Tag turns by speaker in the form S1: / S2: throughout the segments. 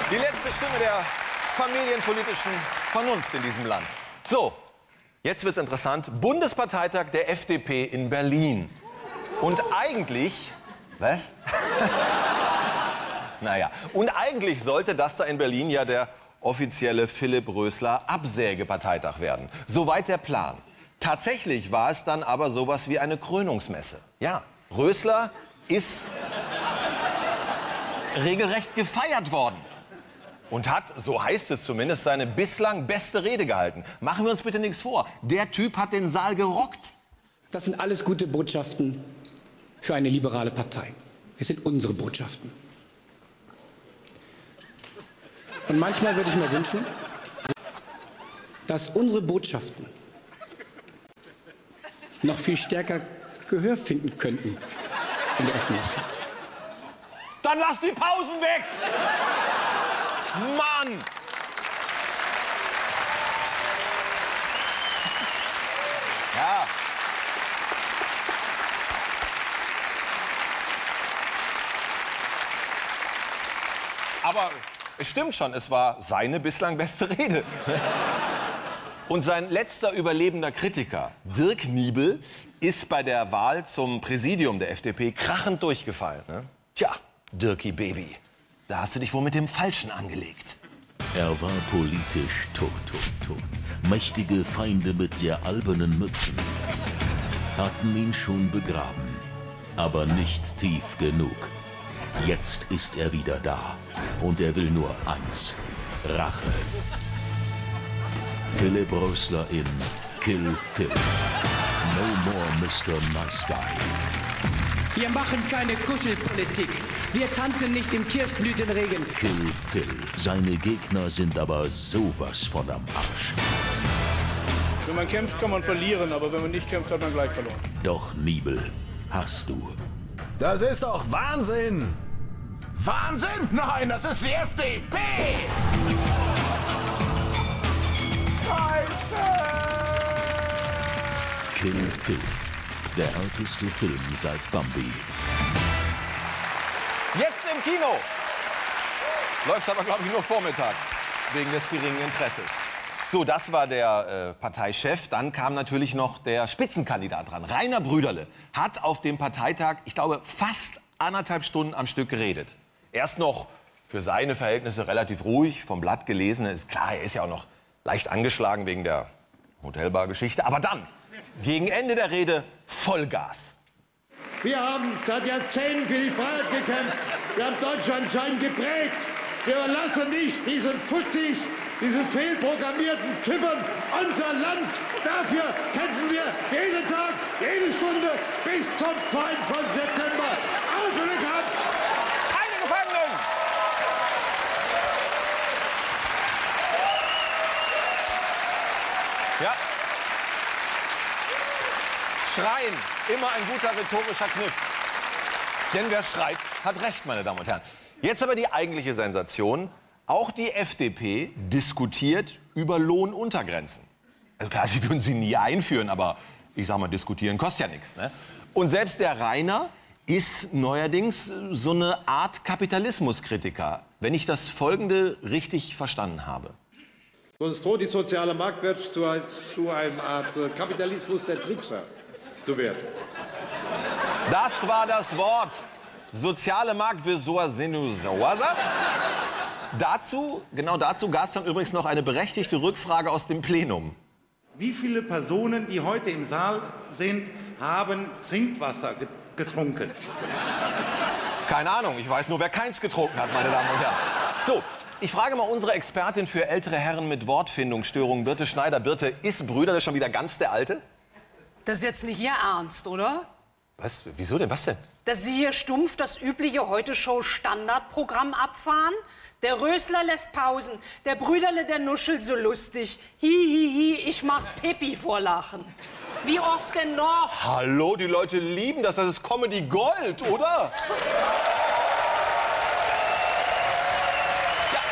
S1: Die letzte Stimme der familienpolitischen Vernunft in diesem Land. So, jetzt wird's interessant. Bundesparteitag der FDP in Berlin. Und eigentlich... Was? Naja, und eigentlich sollte das da in Berlin ja der offizielle Philipp Rösler Absägeparteitag werden. Soweit der Plan. Tatsächlich war es dann aber sowas wie eine Krönungsmesse. Ja, Rösler ist regelrecht gefeiert worden. Und hat, so heißt es zumindest, seine bislang beste Rede gehalten. Machen wir uns bitte nichts vor. Der Typ hat den Saal gerockt.
S2: Das sind alles gute Botschaften für eine liberale Partei. Es sind unsere Botschaften. Und manchmal würde ich mir wünschen, dass unsere Botschaften noch viel stärker Gehör finden könnten in der Öffentlichkeit.
S1: Dann lass die Pausen weg! Mann! Ja. Aber es stimmt schon, es war seine bislang beste Rede. Und sein letzter überlebender Kritiker, Dirk Niebel, ist bei der Wahl zum Präsidium der FDP krachend durchgefallen. Ne? Tja, Dirki Baby, da hast du dich wohl mit dem Falschen angelegt.
S3: Er war politisch tot. Mächtige Feinde mit sehr albernen Mützen hatten ihn schon begraben, aber nicht tief genug. Jetzt ist er wieder da und er will nur eins: Rache. Philipp Rösler in Kill Phil. No more Mr. Nice Guy.
S2: Wir machen keine Kuschelpolitik. Wir tanzen nicht im Kirschblütenregen.
S3: Kill Phil. Seine Gegner sind aber sowas von am Arsch.
S4: Wenn man kämpft, kann man verlieren, aber wenn man nicht kämpft, hat man gleich verloren.
S3: Doch Niebel hast du.
S5: Das ist doch Wahnsinn! Wahnsinn? Nein, das ist die FDP!
S3: Kill Phil. Der älteste Film seit Bambi.
S1: Jetzt im Kino. Läuft aber, glaube ich, nur vormittags, wegen des geringen Interesses. So, das war der Parteichef. Dann kam natürlich noch der Spitzenkandidat dran. Rainer Brüderle hat auf dem Parteitag, ich glaube, fast 1,5 Stunden am Stück geredet. Erst noch für seine Verhältnisse relativ ruhig, vom Blatt gelesen. Ist klar, er ist ja auch noch leicht angeschlagen wegen der Hotelbar-Geschichte. Aber dann, gegen Ende der Rede, Vollgas.
S6: Wir haben seit Jahrzehnten für die Freiheit gekämpft. Wir haben Deutschland schon geprägt. Wir lassen nicht diesen Fuzis, diese fehlprogrammierten Typen unser Land. Dafür kämpfen wir jeden Tag, jede Stunde bis zum 2. September. Auf den Kampf!
S1: Keine Gefangenen! Ja. Schreien, immer ein guter rhetorischer Kniff. Denn wer schreit, hat recht, meine Damen und Herren. Jetzt aber die eigentliche Sensation. Auch die FDP diskutiert über Lohnuntergrenzen. Also klar, sie würden sie nie einführen, aber ich sag mal, diskutieren kostet ja nichts. Ne? Und selbst der Rainer ist neuerdings so eine Art Kapitalismuskritiker, wenn ich das Folgende richtig verstanden habe.
S6: Sonst droht die soziale Marktwirtschaft zu einer Art Kapitalismus der Trickser zu werden.
S1: Das war das Wort. Soziale Marktwirtschaft. Genau dazu gab es dann übrigens noch eine berechtigte Rückfrage aus dem Plenum.
S7: Wie viele Personen, die heute im Saal sind, haben Trinkwasser getrunken?
S1: Keine Ahnung, ich weiß nur, wer keins getrunken hat, meine Damen und Herren. So, ich frage mal unsere Expertin für ältere Herren mit Wortfindungsstörungen, Birte Schneider. Birte, ist Brüderle schon wieder ganz der Alte?
S8: Das ist jetzt nicht Ihr Ernst, oder?
S1: Was? Wieso denn? Was denn?
S8: Dass Sie hier stumpf das übliche Heute-Show-Standardprogramm abfahren? Der Rösler lässt Pausen, der Brüderle, der nuschelt so lustig. Hi, ich mach Pippi vor Lachen. Wie oft denn noch?
S1: Hallo, die Leute lieben das, das ist Comedy Gold, oder? Ja.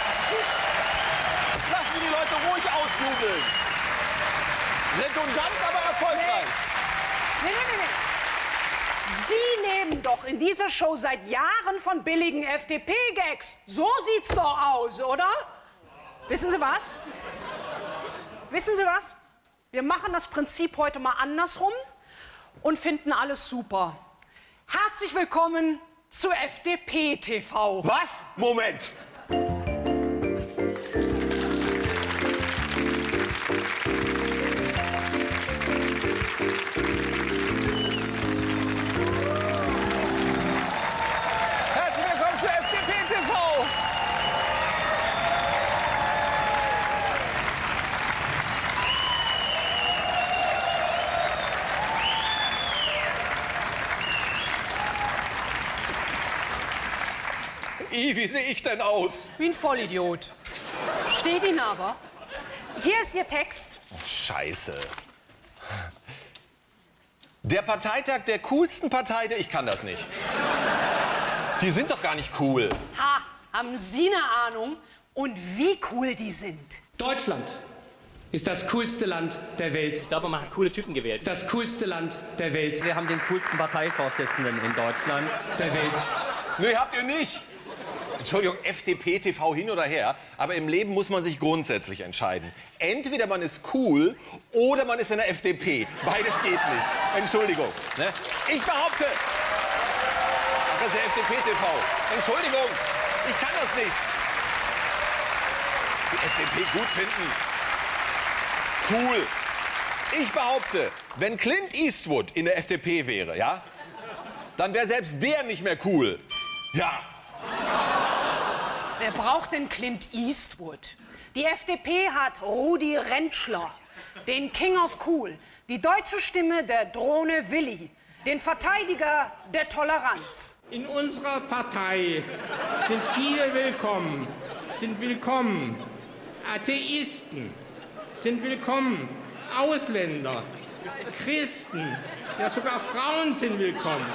S1: Lassen Sie die Leute ruhig ausjubeln. Redundant, aber erfolgreich.
S8: Nee. Sie leben doch in dieser Show seit Jahren von billigen FDP-Gags. So sieht's doch aus, oder? Wissen Sie was? Wissen Sie was? Wir machen das Prinzip heute mal andersrum und finden alles super. Herzlich willkommen zu FDP TV.
S1: Was? Moment. Herzlich willkommen zu FDP TV. Wie sehe ich denn aus?
S8: Wie ein Vollidiot. Steht Ihnen aber. Hier ist Ihr Text.
S1: Scheiße. Der Parteitag der coolsten Partei, ich kann das nicht. Die sind doch gar nicht cool.
S8: Ha, haben Sie eine Ahnung? Und wie cool die sind?
S2: Deutschland ist das coolste Land der Welt.
S9: Ich glaube, man hat coole Typen gewählt.
S2: Das coolste Land der Welt.
S9: Wir haben den coolsten Parteivorsitzenden in Deutschland.
S2: Der Welt.
S1: Nee, habt ihr nicht. Entschuldigung, FDP TV hin oder her, aber im Leben muss man sich grundsätzlich entscheiden. Entweder man ist cool oder man ist in der FDP. Beides geht nicht. Entschuldigung. Ne? Ich behaupte... Ach, das ist der FDP TV. Entschuldigung, ich kann das nicht. Die FDP gut finden. Cool. Ich behaupte, wenn Clint Eastwood in der FDP wäre, ja, dann wäre selbst der nicht mehr cool. Ja.
S8: Wer braucht denn Clint Eastwood? Die FDP hat Rudi Rentschler, den King of Cool, die deutsche Stimme der Drohne Willi, den Verteidiger der Toleranz.
S10: In unserer Partei sind viele willkommen, sind willkommen Atheisten, sind willkommen Ausländer, Christen, ja sogar Frauen sind willkommen.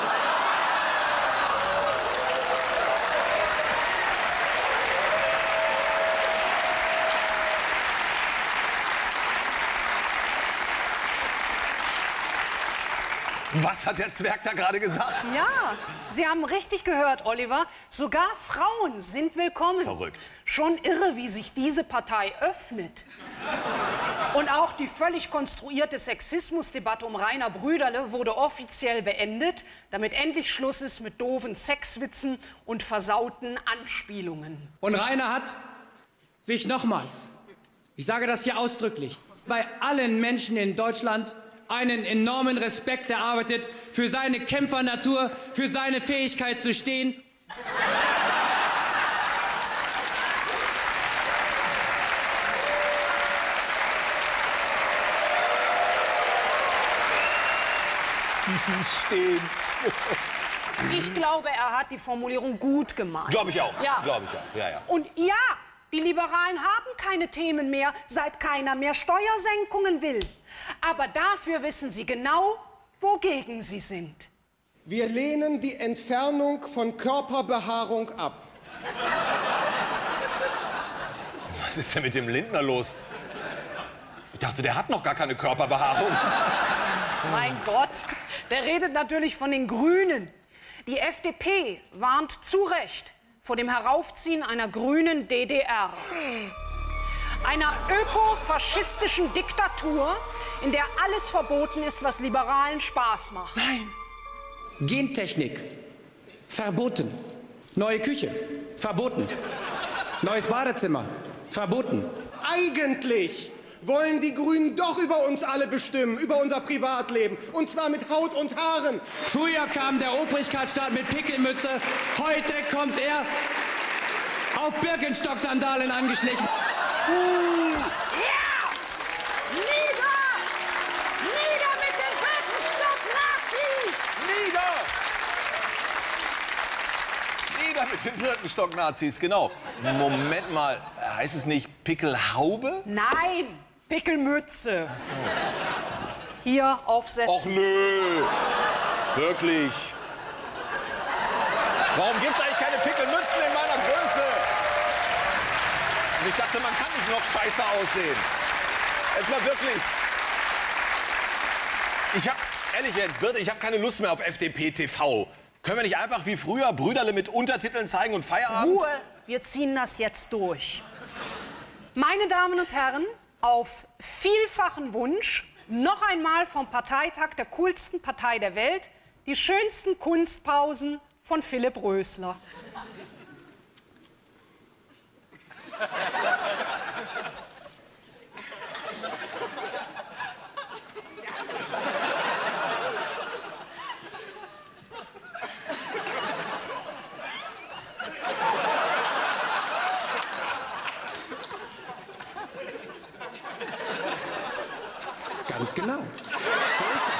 S1: Was hat der Zwerg da gerade gesagt?
S8: Ja, Sie haben richtig gehört, Oliver. Sogar Frauen sind willkommen.
S1: Verrückt.
S8: Schon irre, wie sich diese Partei öffnet. Und auch die völlig konstruierte Sexismusdebatte um Rainer Brüderle wurde offiziell beendet, damit endlich Schluss ist mit doofen Sexwitzen und versauten Anspielungen.
S2: Und Rainer hat sich nochmals, ich sage das hier ausdrücklich, bei allen Menschen in Deutschland einen enormen Respekt erarbeitet für seine Kämpfernatur, für seine Fähigkeit zu stehen.
S1: Stehen.
S8: Ich glaube, er hat die Formulierung gut gemeint.
S1: Glaube ich auch.
S8: Ja.
S1: Glaube ich auch. Ja, ja.
S8: Und ja, die Liberalen haben keine Themen mehr, seit keiner mehr Steuersenkungen will. Aber dafür wissen sie genau, wogegen sie sind.
S10: Wir lehnen die Entfernung von Körperbehaarung ab.
S1: Was ist denn mit dem Lindner los? Ich dachte, der hat noch gar keine Körperbehaarung.
S8: Mein Gott, der redet natürlich von den Grünen. Die FDP warnt zu Recht vor dem Heraufziehen einer grünen DDR. Einer ökofaschistischen Diktatur, in der alles verboten ist, was Liberalen Spaß macht.
S2: Nein. Gentechnik. Verboten. Neue Küche. Verboten. Neues Badezimmer. Verboten.
S10: Eigentlich wollen die Grünen doch über uns alle bestimmen, über unser Privatleben. Und zwar mit Haut und Haaren.
S2: Früher kam der Obrigkeitsstaat mit Pickelmütze. Heute kommt er auf Birkenstock-Sandalen angeschlichen.
S8: Ja! Nieder! Nieder mit den Birkenstock-Nazis!
S1: Nieder! Nieder mit den Birkenstock-Nazis, genau. Moment mal, heißt es nicht Pickelhaube?
S8: Nein, Pickelmütze. Ach so. Hier aufsetzen.
S1: Och nö, wirklich. Warum gibt es eigentlich keine Pickelmützen in meiner Größe? Und ich dachte, man kann nicht noch scheiße aussehen. Jetzt mal wirklich. Ehrlich jetzt, Birte, ich habe keine Lust mehr auf FDP TV. Können wir nicht einfach wie früher Brüderle mit Untertiteln zeigen und Feierabend?
S8: Ruhe, wir ziehen das jetzt durch. Meine Damen und Herren, auf vielfachen Wunsch noch einmal vom Parteitag der coolsten Partei der Welt die schönsten Kunstpausen von Philipp Rösler.
S10: Ganz genau. So ist das.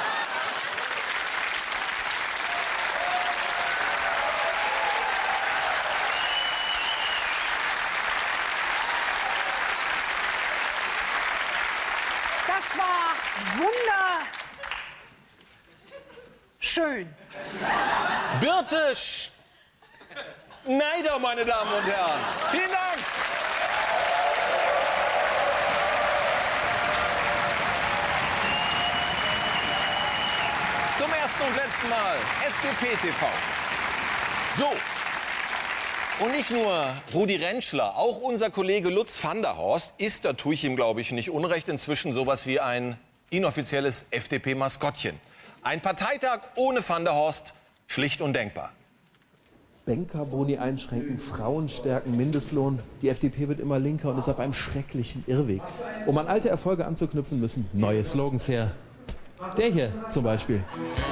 S8: Das war wunderschön.
S1: Birte Schneider, meine Damen und Herren. Vielen Dank. Zum ersten und letzten Mal FDP TV. So. Und nicht nur Rudi Rentschler, auch unser Kollege Lutz van der Horst ist, da tue ich ihm, glaube ich, nicht unrecht, inzwischen sowas wie ein inoffizielles FDP-Maskottchen. Ein Parteitag ohne Van der Horst, schlicht undenkbar.
S11: Bankerboni einschränken, Frauen stärken, Mindestlohn. Die FDP wird immer linker und ist auf einem schrecklichen Irrweg. Um an alte Erfolge anzuknüpfen, müssen neue Slogans her. Der hier zum Beispiel.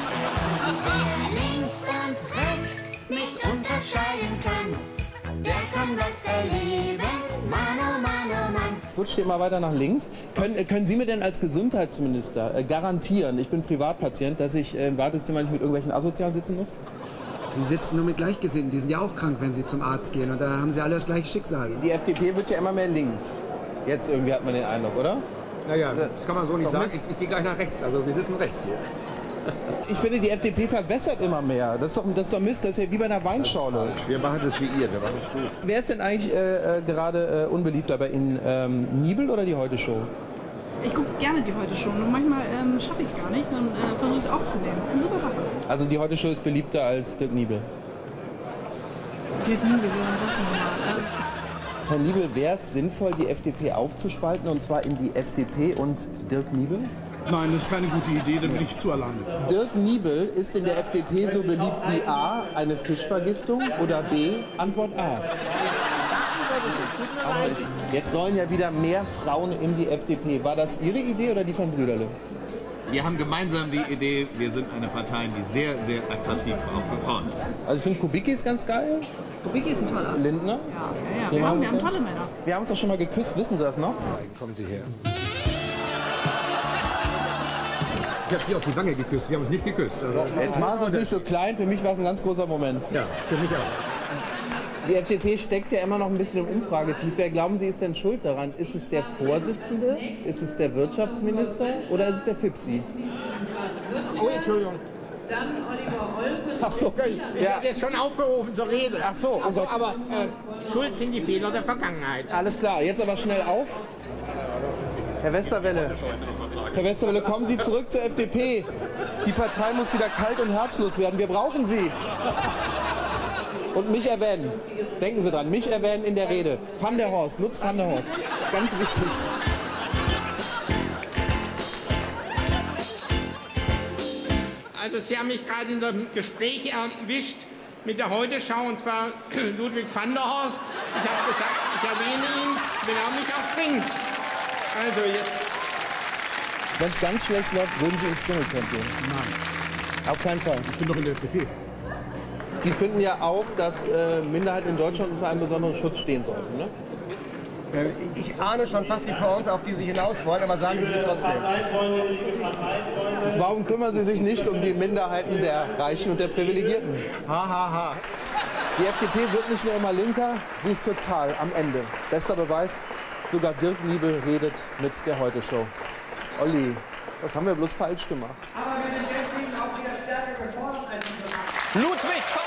S12: Wer links und rechts nicht unterscheiden kann, der kann das erleben. Mann, oh Mann, oh Mann.
S11: Rutscht immer weiter nach links. Können Sie mir denn als Gesundheitsminister garantieren, ich bin Privatpatient, dass ich im Wartezimmer nicht mit irgendwelchen Asozialen sitzen muss?
S13: Sie sitzen nur mit Gleichgesinnten, die sind ja auch krank, wenn sie zum Arzt gehen. Und da haben sie alle das gleiche Schicksal.
S11: Die FDP wird ja immer mehr links. Jetzt irgendwie hat man den Eindruck, oder?
S14: Naja, das kann man so nicht sagen. Ich gehe gleich nach rechts. Also wir sitzen rechts hier.
S11: Ich finde, die FDP verwässert immer mehr. Das ist doch Mist. Das ist ja wie bei einer Weinschorle.
S15: Wir machen das wie ihr. Wir machen es gut.
S11: Wer ist denn eigentlich gerade unbeliebter bei Ihnen? Nibel oder die Heute-Show?
S16: Ich gucke gerne die Heute-Show und manchmal schaffe ich es gar nicht. Dann versuche ich es aufzunehmen. Eine super Sache.
S11: Also die Heute-Show ist beliebter als Dirk Niebel?
S16: Dirk Niebel, wie war das nochmal?
S11: Herr Niebel, wäre es sinnvoll, die FDP aufzuspalten, und zwar in die FDP und Dirk Niebel?
S4: Nein, das ist keine gute Idee, da bin ich zu alleine.
S11: Dirk Niebel ist in der FDP so beliebt wie A, eine Fischvergiftung, oder B, Antwort A. Jetzt sollen ja wieder mehr Frauen in die FDP. War das Ihre Idee oder die von Brüderle?
S17: Wir haben gemeinsam die Idee, wir sind eine Partei, die sehr, sehr attraktiv auch für Frauen ist.
S11: Also ich finde, Kubicki ist ganz geil.
S16: Kubicki ist ein toller.
S11: Lindner?
S16: Ja. Wir haben tolle Männer.
S11: Wir haben uns doch schon mal geküsst, wissen Sie das noch?
S13: Kommen Sie her.
S14: Ich habe Sie auf die Wange geküsst, wir haben uns nicht geküsst. Also
S11: jetzt machen Sie es nicht so klein, für mich war es ein ganz großer Moment.
S14: Ja, für mich auch.
S11: Die FDP steckt ja immer noch ein bisschen im Umfragetief. Wer glauben Sie ist denn schuld daran? Ist es der Vorsitzende? Ist es der Wirtschaftsminister? Oder ist es der Fipsi?
S10: Oh, Entschuldigung.
S18: Dann Oliver Olpe.
S11: Ach so,
S10: Ja. Der ist schon aufgerufen zur Rede.
S11: Ach so, oh Gott.
S10: Aber schuld sind die Fehler der Vergangenheit.
S11: Alles klar, jetzt aber schnell auf. Herr Westerwelle, kommen Sie zurück zur FDP. Die Partei muss wieder kalt und herzlos werden. Wir brauchen Sie. Und mich erwähnen. Denken Sie dran, mich erwähnen in der Rede. Van der Horst, Lutz van der Horst. Ganz wichtig.
S10: Also Sie haben mich gerade in dem Gespräch erwischt mit der Heute-Schau, und zwar Ludwig van der Horst. Ich habe gesagt, ich erwähne ihn, wenn er mich auch bringt. Also jetzt.
S11: Wenn es ganz schlecht läuft, würden Sie ins Dschungelcamp gehen?
S14: Nein.
S11: Auf keinen Fall.
S14: Ich bin doch in der FDP.
S11: Sie finden ja auch, dass Minderheiten in Deutschland unter einem besonderen Schutz stehen sollten, ne?
S10: Ich ahne schon fast die Pointe, auf die Sie hinaus wollen, aber sagen Sie trotzdem.
S11: Warum kümmern Sie sich nicht um die Minderheiten der Reichen und der Privilegierten? Die FDP wird nicht nur immer linker, sie ist total am Ende. Bester Beweis, sogar Dirk Niebel redet mit der Heute-Show. Olli, das haben wir bloß falsch gemacht.
S18: Aber wir sind deswegen auch wieder stärker gefordert als
S1: Ludwig van